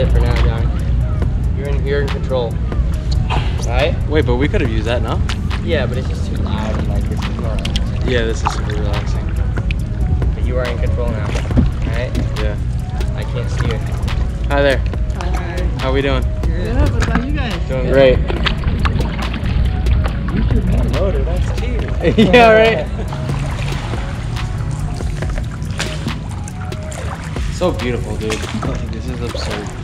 it for now, Johnny. You're in control. Alright? Wait, but we could have used that, no? Yeah, but it's just too loud and like it's more relaxing. Yeah, this is super relaxing. But you are in control now. Alright? Yeah. I can't steer. Hi there. Hi. How we doing? Good. What about you guys? Doing great. You should motor. That's cheating. Yeah, right? So beautiful, dude. This is absurd.